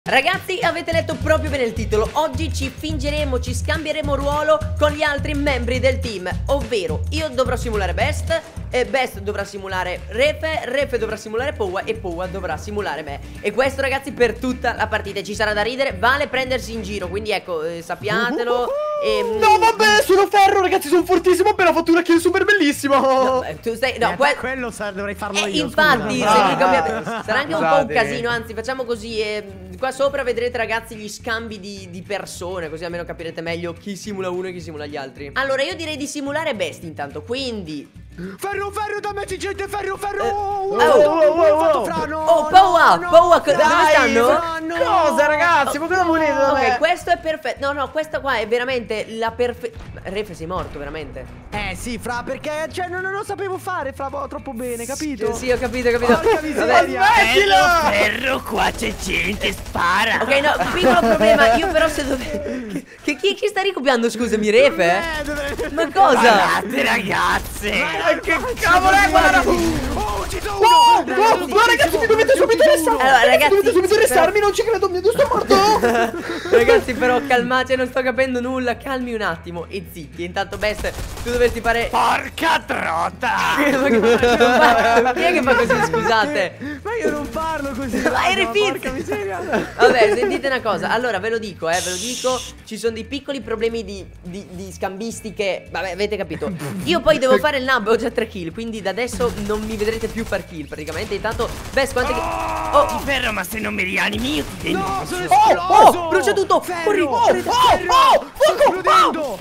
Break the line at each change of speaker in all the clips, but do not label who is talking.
Ragazzi, avete letto proprio bene il titolo. Oggi ci scambieremo ruolo con gli altri membri del team. Ovvero, io dovrò simulare Best, Best dovrà simulare Refe, Refe dovrà simulare Powa e Powa dovrà simulare me. E questo, ragazzi, per tutta la partita. Ci sarà da ridere, vale prendersi in giro. Quindi ecco, sappiatelo.
No, vabbè, sono Ferro, ragazzi, sono fortissimo. Ho appena fatto una kill super bellissima.
No, tu stai, no,
quello dovrei farlo io.
Infatti, sarà anche un po' un casino. Anzi, facciamo così. Qua sopra vedrete, ragazzi, gli scambi di persone, così almeno capirete meglio chi simula uno e chi simula gli altri. Allora, io direi di simulare Best intanto, quindi
Ferro, dammi gente, Ferro.
Powa, dove stanno?
Cosa, ragazzi, ma cosa volete da me?
Ok, questo è perfetto. No, questa qua è veramente la perfetta. Refe, sei morto, veramente.
Sì, fra, perché, cioè, non lo sapevo fare, fra, troppo bene, capito?
Sì, ho capito.
Porca miseria.
Ferro, qua c'è gente, spara.
Ok, no, piccolo problema. Io però se dove... Chi sta ricopiando, scusami, Refe? Ma cosa?
Guardate, ragazze.
Che cavolo è, guarda!
Ucciso uno!
No, ragazzi, mi dovete subito arrestarmi!
Allora, ragazzi,
dovete subito arrestarmi, non ci credo, mio Dio, sto morto!
Ragazzi, però calmate, non sto capendo nulla. Calmi un attimo e zitti. Intanto, Best, tu dovresti fare...
Porca trota!
Chi è che fa così, scusate?
Ma io non parlo così.
Ma eri
porca miseria.
Vabbè, sentite una cosa. Allora, ve lo dico. Ci sono dei piccoli problemi di scambistiche. Vabbè, avete capito. Io poi devo fare il nub, ho già 3 kill. Quindi da adesso non mi vedrete più far kill praticamente. Intanto, Best, quante
Oh, Ferro, ma se non mi rianimi io ti denuncio.
No, sono esploso!
brucia tutto! Corri!
Sto esplodendo!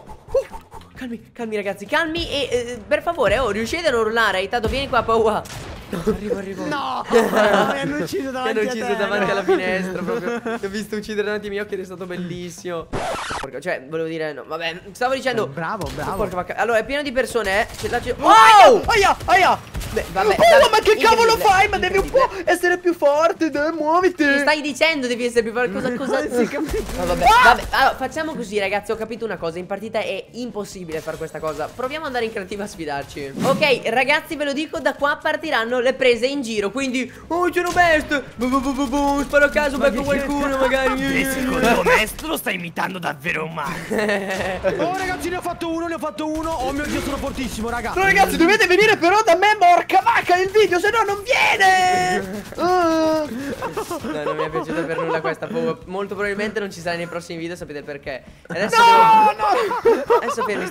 Calmi ragazzi, calmi e per favore, riuscite a non urlare. Intanto vieni qua, Powa. No, arrivo.
No, mi hanno ucciso
Ti hanno ucciso davanti alla finestra proprio. Ti ho visto uccidere davanti ai miei occhi ed è stato bellissimo. Cioè, volevo dire, no, vabbè, stavo dicendo.
Bravo.
Porca vacca. Allora, è pieno di persone,
Oh! Aia!
Beh, vabbè,
ma che cavolo fai? Ma devi un po' essere più forte, dai, muoviti!
Mi stai dicendo devi essere più forte. Cosa? No, vabbè. Allora, facciamo così, ragazzi. Ho capito una cosa. In partita è impossibile fare questa cosa. Proviamo ad andare in creativa a sfidarci. Ok, ragazzi, ve lo dico, da qua partiranno le prese in giro. Quindi, c'è un Best. Sparo a caso, becco qualcuno, magari.
E secondo me lo stai imitando davvero male.
Oh, ragazzi, ne ho fatto uno. Oh mio Dio, sono fortissimo, raga.
No, ragazzi, dovete venire però da me, porca vacca, il video, se no non viene!
No, non mi è piaciuta per nulla questa. Molto probabilmente non ci sarà nei prossimi video, sapete perché. Adesso adesso fermi.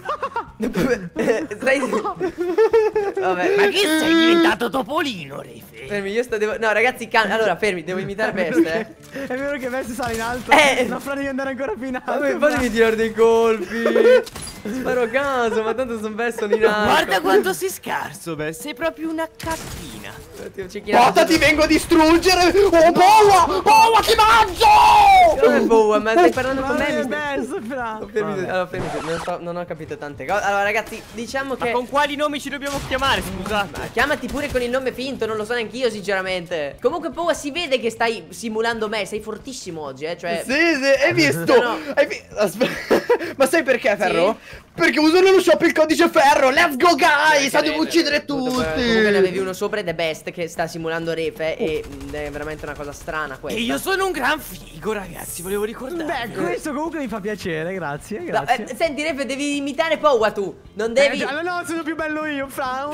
Vabbè.
Ma che sei diventato Topolino, Refe?
Fermi, no, ragazzi, allora, fermi, devo imitare Best,
È vero che Best sale in alto. Non fra devi andare ancora più in alto.
Vabbè, fatemi tirare dei colpi. Sparo a caso, ma tanto sono Best, sono in alto.
Guarda quanto sei scarso, Best. Sei proprio una cattina.
Porta, ti vengo a distruggere! Oh, Powa, ti mangio!
Come Powa, ma stai parlando con me?
Allora,
Non ho capito tante cose. Allora, ragazzi, diciamo che...
Ma con quali nomi ci dobbiamo chiamare, scusate?
Ma chiamati pure con il nome finto, non lo so neanch'io, sinceramente. Comunque, Powa, si vede che stai simulando me. Sei fortissimo oggi, cioè...
Sì, hai visto?
No.
Aspetta. Ma sai perché, Ferro?
Sì?
Perché uso nello shop il codice Ferro. Let's go, guys! Devo uccidere tutti.
Comunque ne avevi uno sopra ed è Best che sta simulando Refe. E è veramente una cosa strana questa.
E io sono un gran figo, ragazzi, volevo ricordare.
beh, questo comunque mi fa piacere, grazie.
No, senti, Refe, devi imitare Powa tu. Non devi...
no, sono più bello io, fra.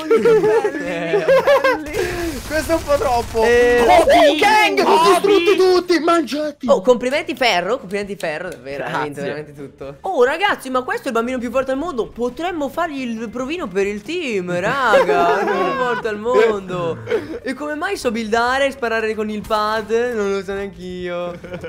Questo è un po' troppo.
Kang!
Distrutti tutti, mangiati.
Oh, complimenti Ferro, davvero, ha vinto veramente tutto. Oh, ragazzi, ma questo è il bambino più forte al mondo. Potremmo fargli il provino per il team, raga. Il più forte al mondo. E come mai so buildare e sparare con il pad? Non lo so neanch'io.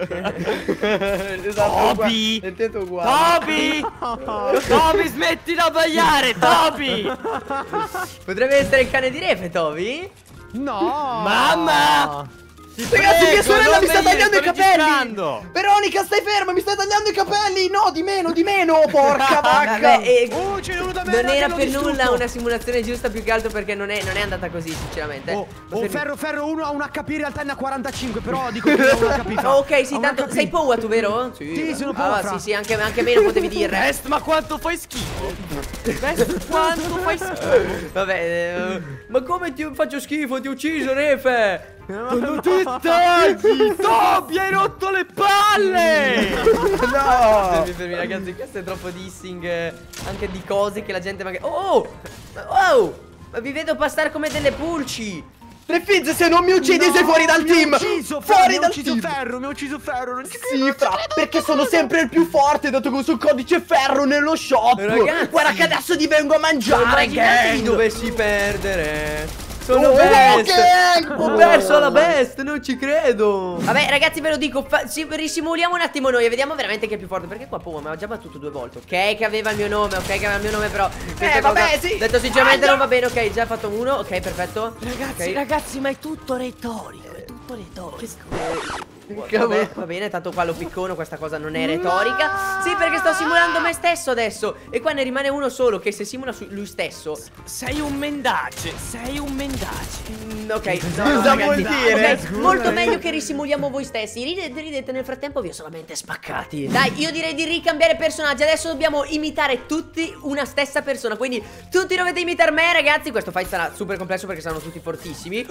Toby!
Sentite uguale.
Toby, smetti da baiare, Toby!
Potrebbe essere il cane di Refe, Toby?
No!
Mamma!
Ragazzi, mia sorella mi sta
non
tagliando i
sto
capelli.
registrando.
Veronica, stai ferma, mi stai tagliando i capelli. No, di meno, porca vacca.
Vabbè,
ce n'è uno da me,
non era
l'ho
per
distrutto.
nulla una simulazione giusta, più che altro perché non è andata così, sinceramente.
Ferro, uno ha un HP, in realtà ne ha 45, però dico che ha un HP.
Ok, sì, tanto sei Powa tu, vero?
Sì, sono Powa.
Sì, anche meno potevi dire.
Best, ma quanto fai schifo? Best, quanto fai schifo?
Vabbè, Ma come ti faccio schifo? Ti ho ucciso, Refe!
Non ti tagli! Toby, hai rotto le palle!
No!
Fermi, ragazzi, questo è troppo dissing anche di cose che la gente magari... Oh! Oh! Ma vi vedo passare come delle pulci!
Refiz, se non mi uccidi sei fuori dal team! Fuori dal team!
Mi ha ucciso Ferro, non ci
Sì, perché sono sempre il più forte, dato che uso il codice Ferro nello shop!
Ragazzi!
Guarda che adesso ti vengo a mangiare,
Immaginate
gang!
dovessi perdere! Sono
Oh,
best!
gang!
Ho perso la best, non ci credo! Vabbè ragazzi ve lo dico, risimuliamo un attimo noi e vediamo veramente chi è più forte. Perché qua Puma mi ha già battuto 2 volte. Ok che aveva il mio nome, però questa
vabbè,
cosa,
sì.
detto sinceramente non va bene. Ok, già fatto uno, ok perfetto.
Ragazzi,
Ok.
ragazzi, ma è tutto retorico, è tutto retorico.
Vabbè, va bene, tanto qua lo piccono, questa cosa non è retorica. Sì, perché sto simulando me stesso adesso. E qua ne rimane uno solo che se simula lui stesso.
Sei un mendace, sei un mendace.
Ok,
Cosa vuol dire?
Ok, molto meglio che risimuliamo voi stessi. Ridete, nel frattempo vi ho solamente spaccati. Dai, io direi di ricambiare personaggi. Adesso dobbiamo imitare tutti una stessa persona. Quindi tutti dovete imitare me, ragazzi. Questo fight sarà super complesso perché saranno tutti fortissimi.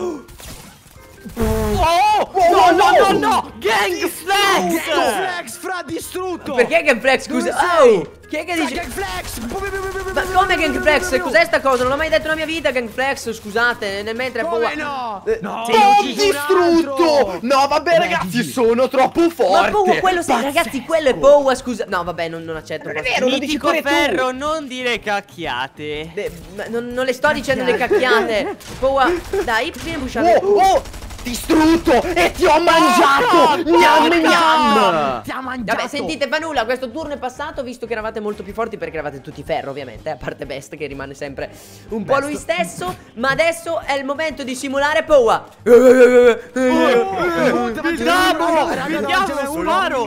No! Gang Flex!
Flex, fra distrutto!
Perché Gangflex, scusa?
Dove sei?
Chi è che dice?
Gangflex!
Ma come Gangflex? Cos'è sta cosa? Non l'ho mai detto nella mia vita Gangflex, scusate. Nel mentre
Come no?
No.
Ho distrutto! No, vabbè ragazzi, sono troppo forte!
Ma Powa, quello sei, ragazzi, quello è Powa, scusa. No, vabbè, non accetto.
Non è vero, lo dici
Mitico
pure tu!
Ferro, non dire cacchiate.
Ma non le sto dicendo le cacchiate. Powa, dai, vieni a pushare.
Oh! Distrutto! E ti ho mangiato! Gnam gnam!
Ti ha mangiato!
Vabbè, sentite, fa nulla, questo turno è passato visto che eravate molto più forti perché eravate tutti ferro, ovviamente, a parte Best che rimane sempre un po' lui stesso. Ma adesso è il momento di simulare Powa.
Vediamo, Sparo!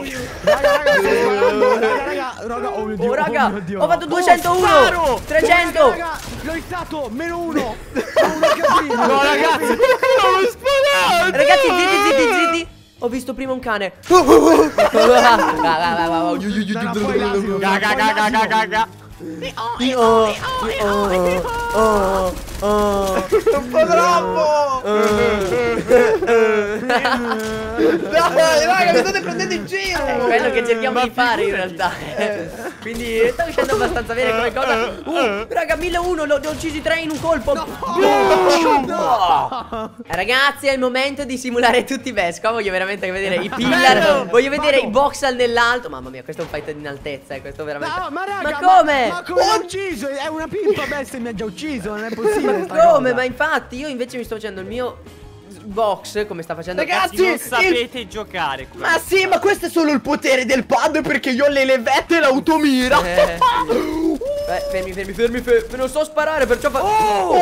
Raga, oh mio Dio,
Oh raga,
oh mio Dio.
ho fatto 201,
sparo!
300.
Raga, l'ho hittato, -1.
No, ragazzi, non sparate!
Ragazzi, zitti. Ho visto prima un cane.
Gaga.
Un po' troppo! Dai, raga, mi state prendendo in giro!
È quello che cerchiamo di fare in realtà. Quindi sta uscendo abbastanza bene come cosa. Raga, 1001, ne ho uccisi 3 in un colpo. Ragazzi, è il momento di simulare tutti i best. Qua voglio veramente vedere i pillar. Voglio vedere i boxal nell'alto. Mamma mia, questo è un fight in altezza, questo veramente.
No, ma raga,
ma come?
Ma come l'ha ucciso? È una pimpa bestia, mi ha già ucciso, non è possibile.
Ma
sta
come?
cosa.
Ma infatti io invece mi sto facendo il mio box come sta facendo.
Ragazzi,
Non sapete giocare qua.
Ma sì, ma questo è solo il potere del pad perché io ho le levette e l'automira!
Fermi. Non so sparare, perciò fa.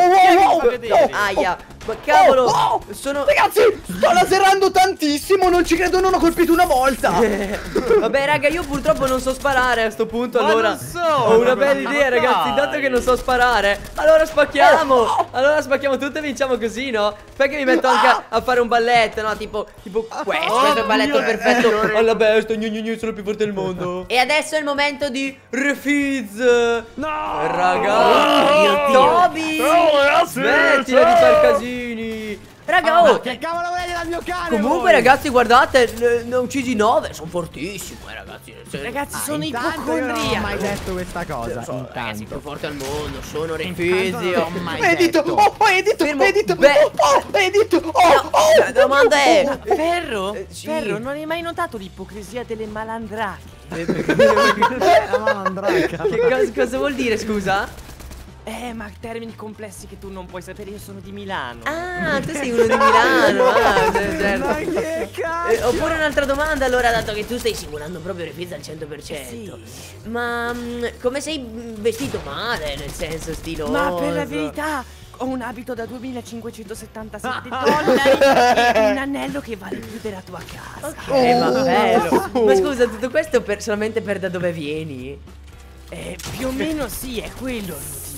Aia. Ma cavolo, sono.
Ragazzi, sto laserando tantissimo, non ci credo, non ho colpito una volta!
Vabbè raga, io purtroppo non so sparare a sto punto.
Ma
allora
non so,
ho una bella
ma
idea,
dai.
ragazzi. Dato che non so sparare, allora spacchiamo. Allora spacchiamo tutto e vinciamo così, no? Perché mi metto anche a fare un balletto, no? Tipo questo è il balletto perfetto. Alla bestia, sono il più forte del mondo. E adesso è il momento di Refiz.
No!
Raga, Toby, smettila di far casini. Raga, oh,
Che cavolo volete dal mio cane?
comunque
voi?
ragazzi, guardate, ne ho ucisi 9. Sono fortissimo, ragazzi.
Ragazzi, sono
Intanto io non ho mai
ipocondriaco.
detto questa cosa.
Ragazzi,
Intanto.
più forte al mondo. Sono
Intanto
Refizio.
non l'ho mai
Edito!
detto.
Oh, edito!
Fermo.
Edito!
Beh.
Edito!
La domanda è
Ferro?
sì.
Ferro, non hai mai notato l'ipocrisia delle malandrache?
La malandracca.
cosa vuol dire, scusa?
Ma termini complessi che tu non puoi sapere, io sono di Milano.
Ah, tu sei uno di Milano. Certo.
Ma che cazzo?
Oppure un'altra domanda, allora, dato che tu stai simulando proprio Refiz al 100%. Ma come sei vestito male, nel senso stiloso?
Ma per la verità ho un abito da 2577 dollari e un anello che vale più della tua casa.
Ma bello. Ma scusa, tutto questo solamente per da dove vieni?
Più o meno sì, è quello il motivo.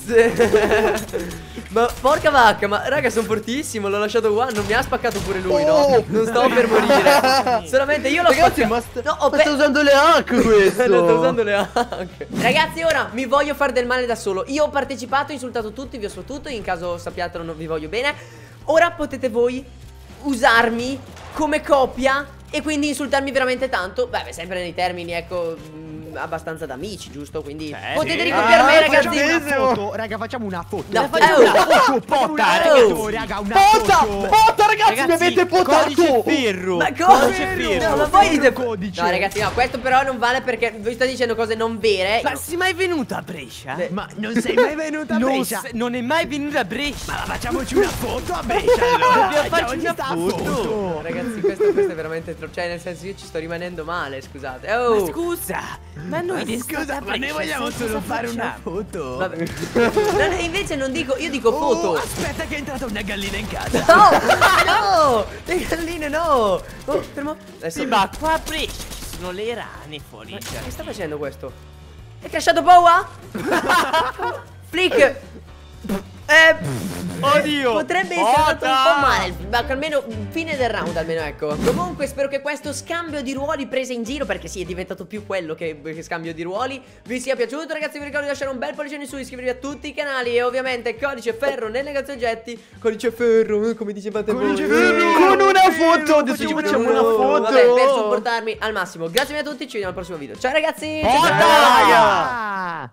Ma porca vacca, ma raga, sono fortissimo. L'ho lasciato qua, non mi ha spaccato pure lui, no?
Oh.
Non sto per morire. Solamente io l'ho
Ragazzi,
spaccato.
ma
No, ho
sta usando le hack questo.
non sto usando le hack. Ragazzi, ora mi voglio fare del male da solo. Io ho partecipato, ho insultato tutti, vi ho sfottuto. In caso sappiatelo, non vi voglio bene. Ora potete voi usarmi come coppia e quindi insultarmi veramente tanto. Beh, sempre nei termini, ecco, abbastanza da amici, giusto? Quindi potete ricopiare me, ragazzi.
Facciamo una foto, raga, facciamo una foto.
No,
Facciamo una foto, potta,
Oh.
raga, una
Pota,
foto.
pota, ragazzi, mi avete potato.
ferro.
Ma cosa?
ferro.
No, ma voi dite
Codice.
No, ragazzi, no, questo però non vale perché voi state dicendo cose non vere.
Ma sei mai venuta a Brescia?
Beh,
Ma non sei mai venuta a Brescia?
Non è mai venuta a Brescia.
Ma facciamoci una foto a Brescia allora.
Dobbiamo farci
Facciamoci
una
sta
foto.
Ragazzi, questo è veramente cioè, nel senso, io ci sto rimanendo male, scusate.
Ma
Oh.
scusa, ma noi
Scusa, ma noi vogliamo solo fare una foto.
Vabbè. No, invece non dico, io dico foto.
Aspetta che è entrata una gallina in casa.
No, no, le galline no. Oh, fermo. Adesso.
Sì, ma qua a Brescia ci sono le rane fuori.
Ma che sta facendo questo? È crashato Powa? Flick.
Oddio.
Potrebbe essere andato un po' male, ma almeno fine del round, almeno, ecco. Comunque spero che questo scambio di ruoli prese in giro, perché sì, è diventato più quello che scambio di ruoli, vi sia piaciuto. Ragazzi, vi ricordo di lasciare un bel pollice in su, iscrivervi a tutti i canali e ovviamente codice ferro nel negozio oggetti. Codice ferro, come dicevate voi.
Con una foto. Adesso ci facciamo una foto.
Vabbè, per supportarmi al massimo. Grazie mille a tutti, ci vediamo al prossimo video. Ciao ragazzi.
Pota,
Ciao.
raga.
Ah!